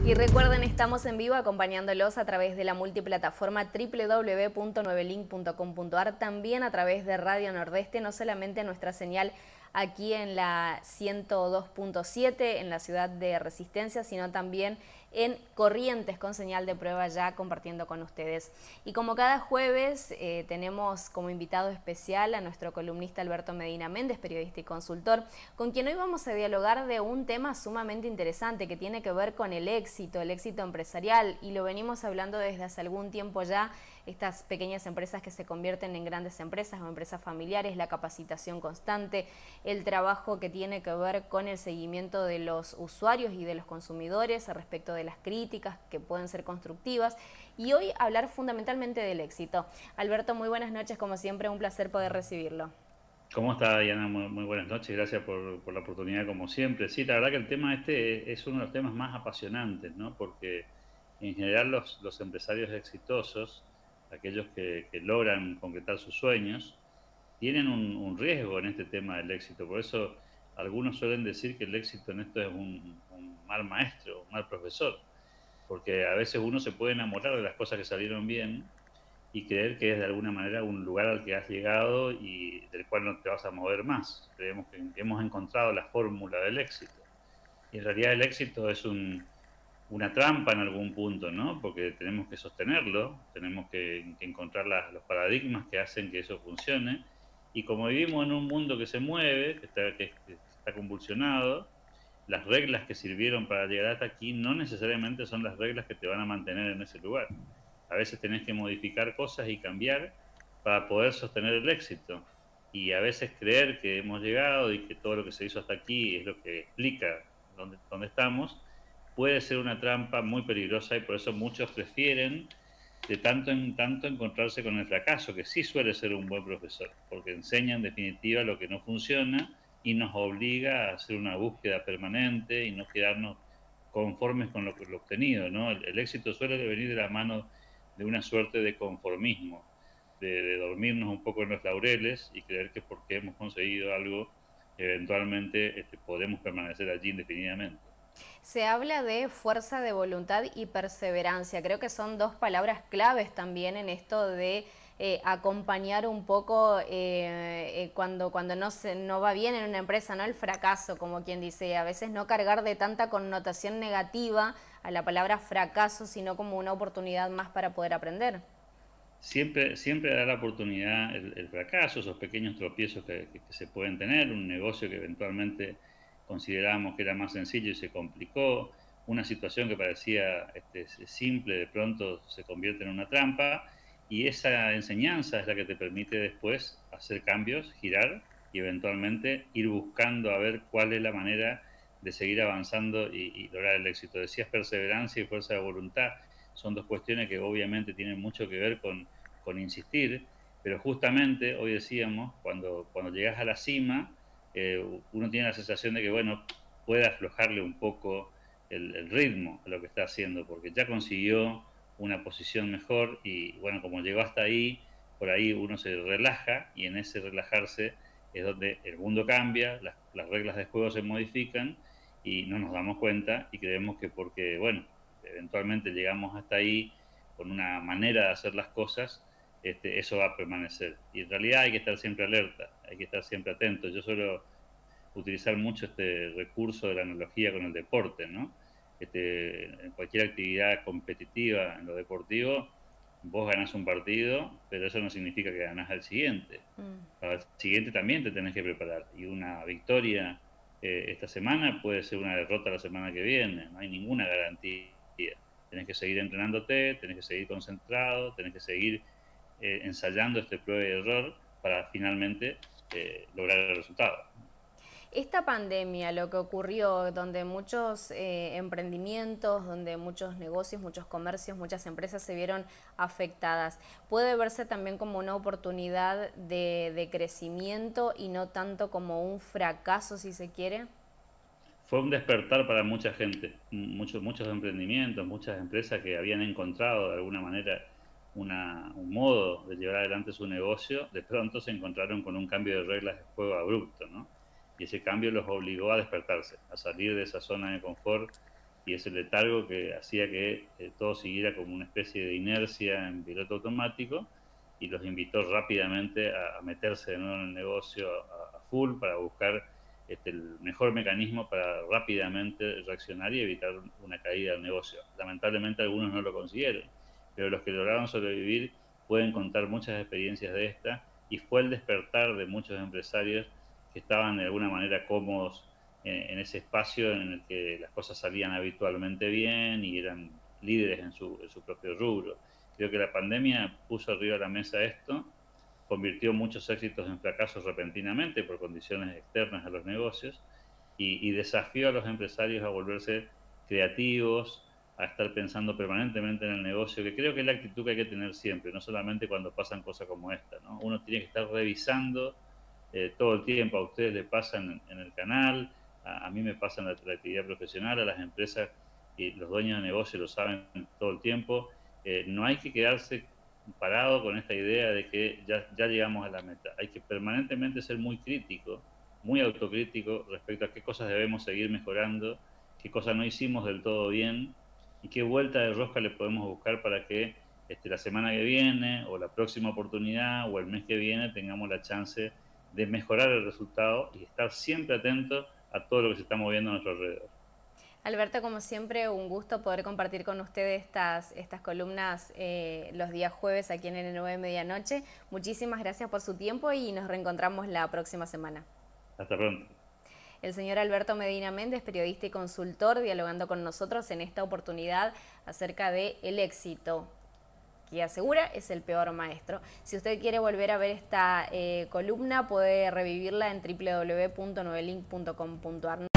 Y recuerden, estamos en vivo acompañándolos a través de la multiplataforma www.9link.com.ar, también a través de Radio Nordeste, no solamente nuestra señal aquí en la 102.7 en la ciudad de Resistencia, sino también en Corrientes con señal de prueba ya compartiendo con ustedes. Y como cada jueves tenemos como invitado especial a nuestro columnista Alberto Medina Méndez, periodista y consultor, con quien hoy vamos a dialogar de un tema sumamente interesante que tiene que ver con el éxito empresarial, y lo venimos hablando desde hace algún tiempo ya, estas pequeñas empresas que se convierten en grandes empresas o empresas familiares, la capacitación constante, el trabajo que tiene que ver con el seguimiento de los usuarios y de los consumidores respecto de las críticas que pueden ser constructivas, y hoy hablar fundamentalmente del éxito. Alberto, muy buenas noches, como siempre, un placer poder recibirlo. ¿Cómo está, Diana? Muy buenas noches, gracias por la oportunidad como siempre. Sí, la verdad que el tema este es uno de los temas más apasionantes, ¿no? Porque en general los empresarios exitosos, aquellos que logran concretar sus sueños, tienen un riesgo en este tema del éxito. Por eso algunos suelen decir que el éxito en esto es un mal maestro, un mal profesor, porque a veces uno se puede enamorar de las cosas que salieron bien y creer que es de alguna manera un lugar al que has llegado y del cual no te vas a mover más. Creemos que hemos encontrado la fórmula del éxito. Y en realidad el éxito es una trampa en algún punto, ¿no? Porque tenemos que sostenerlo, tenemos que encontrar los paradigmas que hacen que eso funcione. Y como vivimos en un mundo que se mueve, que está convulsionado, las reglas que sirvieron para llegar hasta aquí no necesariamente son las reglas que te van a mantener en ese lugar. A veces tenés que modificar cosas y cambiar para poder sostener el éxito. Y a veces creer que hemos llegado y que todo lo que se hizo hasta aquí es lo que explica dónde estamos, puede ser una trampa muy peligrosa, y por eso muchos prefieren de tanto en tanto encontrarse con el fracaso, que sí suele ser un buen profesor, porque enseña en definitiva lo que no funciona y nos obliga a hacer una búsqueda permanente y no quedarnos conformes con lo obtenido, ¿no? El éxito suele venir de la mano de una suerte de conformismo, de dormirnos un poco en los laureles y creer que porque hemos conseguido algo, eventualmente podemos permanecer allí indefinidamente. Se habla de fuerza de voluntad y perseverancia. Creo que son dos palabras claves también en esto de acompañar un poco cuando no va bien en una empresa, ¿no? El fracaso, como quien dice, a veces no cargar de tanta connotación negativa a la palabra fracaso, sino como una oportunidad más para poder aprender. Siempre da la oportunidad el fracaso, esos pequeños tropiezos que se pueden tener, un negocio que eventualmente considerábamos que era más sencillo y se complicó, una situación que parecía simple, de pronto se convierte en una trampa, y esa enseñanza es la que te permite después hacer cambios, girar y eventualmente ir buscando a ver cuál es la manera de seguir avanzando y lograr el éxito. Decías perseverancia y fuerza de voluntad, son dos cuestiones que obviamente tienen mucho que ver con insistir, pero justamente hoy decíamos, cuando llegas a la cima, uno tiene la sensación de que, bueno, puede aflojarle un poco el ritmo a lo que está haciendo, porque ya consiguió una posición mejor y, bueno, como llegó hasta ahí, por ahí uno se relaja, y en ese relajarse es donde el mundo cambia, las reglas de juego se modifican y no nos damos cuenta y creemos que porque, bueno, eventualmente llegamos hasta ahí con una manera de hacer las cosas, eso va a permanecer. Y en realidad hay que estar siempre alerta, hay que estar siempre atento. Yo suelo utilizar mucho este recurso de la analogía con el deporte, ¿no? En cualquier actividad competitiva en lo deportivo, vos ganás un partido, pero eso no significa que ganás al siguiente. Para el siguiente también te tenés que preparar. Y una victoria esta semana puede ser una derrota la semana que viene. No hay ninguna garantía. Tenés que seguir entrenándote, tenés que seguir concentrado, tenés que seguir ensayando prueba y error para finalmente lograr el resultado. Esta pandemia, lo que ocurrió, donde muchos emprendimientos, donde muchos negocios, muchos comercios, muchas empresas se vieron afectadas, puede verse también como una oportunidad de crecimiento y no tanto como un fracaso, si se quiere. Fue un despertar para mucha gente, muchos emprendimientos, muchas empresas que habían encontrado de alguna manera un modo de llevar adelante su negocio, de pronto se encontraron con un cambio de reglas de juego abrupto, ¿no? Y ese cambio los obligó a despertarse, a salir de esa zona de confort y ese letargo que hacía que todo siguiera como una especie de inercia en piloto automático, y los invitó rápidamente a meterse de nuevo en el negocio a full para buscar el mejor mecanismo para rápidamente reaccionar y evitar una caída del negocio. Lamentablemente algunos no lo consiguieron, pero los que lograron sobrevivir pueden contar muchas experiencias de esta, y fue el despertar de muchos empresarios que estaban de alguna manera cómodos en ese espacio en el que las cosas salían habitualmente bien y eran líderes en su propio rubro. Creo que la pandemia puso arriba de la mesa esto, convirtió muchos éxitos en fracasos repentinamente por condiciones externas a los negocios, y desafió a los empresarios a volverse creativos, a estar pensando permanentemente en el negocio, que creo que es la actitud que hay que tener siempre, no solamente cuando pasan cosas como esta, ¿no? Uno tiene que estar revisando todo el tiempo. A ustedes le pasan en el canal, a mí me pasa en la actividad profesional, a las empresas y los dueños de negocio lo saben todo el tiempo. No hay que quedarse parado con esta idea de que ya llegamos a la meta. Hay que permanentemente ser muy crítico, muy autocrítico respecto a qué cosas debemos seguir mejorando, qué cosas no hicimos del todo bien y qué vuelta de rosca le podemos buscar para que la semana que viene o la próxima oportunidad o el mes que viene tengamos la chance de mejorar el resultado y estar siempre atentos a todo lo que se está moviendo a nuestro alrededor. Alberto, como siempre, un gusto poder compartir con ustedes estas columnas los días jueves aquí en N9 Medianoche. Muchísimas gracias por su tiempo y nos reencontramos la próxima semana. Hasta pronto. El señor Alberto Medina Méndez, periodista y consultor, dialogando con nosotros en esta oportunidad acerca del éxito, que asegura es el peor maestro. Si usted quiere volver a ver esta columna, puede revivirla en www.9link.com.ar.